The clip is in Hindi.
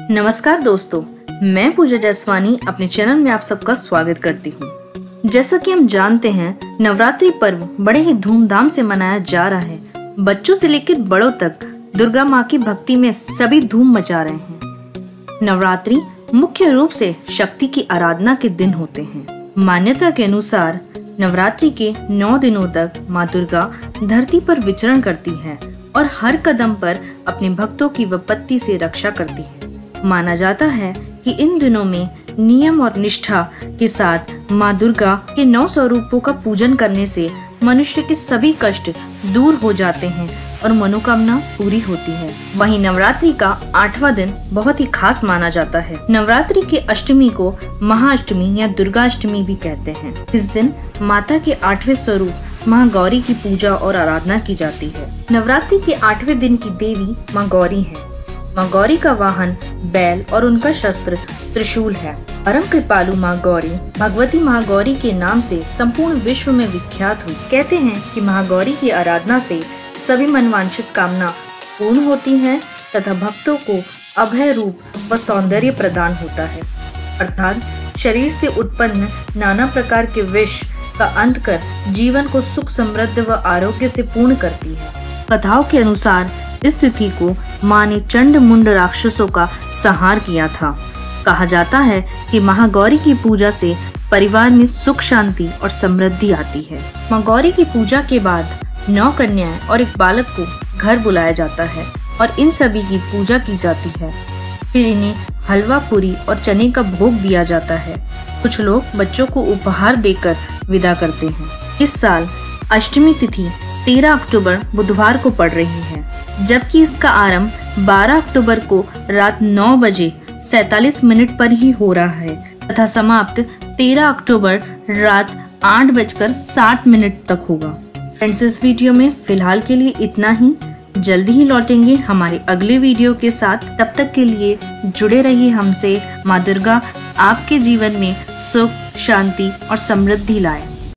नमस्कार दोस्तों, मैं पूजा जसवानी अपने चैनल में आप सबका स्वागत करती हूँ। जैसा कि हम जानते हैं, नवरात्रि पर्व बड़े ही धूमधाम से मनाया जा रहा है। बच्चों से लेकर बड़ों तक दुर्गा माँ की भक्ति में सभी धूम मचा रहे हैं। नवरात्रि मुख्य रूप से शक्ति की आराधना के दिन होते हैं। मान्यता के अनुसार नवरात्रि के 9 दिनों तक माँ दुर्गा धरती पर विचरण करती है और हर कदम पर अपने भक्तों की विपत्ति से रक्षा करती है। माना जाता है कि इन दिनों में नियम और निष्ठा के साथ माँ दुर्गा के 9 स्वरूपों का पूजन करने से मनुष्य के सभी कष्ट दूर हो जाते हैं और मनोकामना पूरी होती है। वहीं नवरात्रि का 8वां दिन बहुत ही खास माना जाता है। नवरात्रि की अष्टमी को महाअष्टमी या दुर्गा अष्टमी भी कहते हैं। इस दिन माता के 8वें स्वरूप माँ गौरी की पूजा और आराधना की जाती है। नवरात्रि के 8वें दिन की देवी माँ गौरी है। माँ गौरी का वाहन बैल और उनका शस्त्र त्रिशूल है। परम कृपालु माँ गौरी भगवती माँ गौरी के नाम से संपूर्ण विश्व में विख्यात हुई। कहते हैं कि माँ गौरी की आराधना से सभी मनवांछित कामना पूर्ण होती है तथा भक्तों को अभय रूप व सौंदर्य प्रदान होता है, अर्थात शरीर से उत्पन्न नाना प्रकार के विष का अंत कर जीवन को सुख समृद्ध व आरोग्य से पूर्ण करती है। कथाओं के अनुसार इस तिथि को माँ ने चंड मुंड राक्षसों का संहार किया था। कहा जाता है कि महागौरी की पूजा से परिवार में सुख शांति और समृद्धि आती है। माँ गौरी की पूजा के बाद 9 कन्याएं और एक बालक को घर बुलाया जाता है और इन सभी की पूजा की जाती है। फिर इन्हें हलवा पूरी और चने का भोग दिया जाता है। कुछ लोग बच्चों को उपहार देकर विदा करते हैं। इस साल अष्टमी तिथि 13 अक्टूबर बुधवार को पड़ रही है, जबकि इसका आरंभ 12 अक्टूबर को रात 9 बजे 47 मिनट पर ही हो रहा है तथा समाप्त 13 अक्टूबर रात 8:60 तक होगा। फ्रेंड्स, इस वीडियो में फिलहाल के लिए इतना ही। जल्दी ही लौटेंगे हमारे अगले वीडियो के साथ। तब तक के लिए जुड़े रहिए हमसे। माँ दुर्गा आपके जीवन में सुख, शांति और समृद्धि लाए।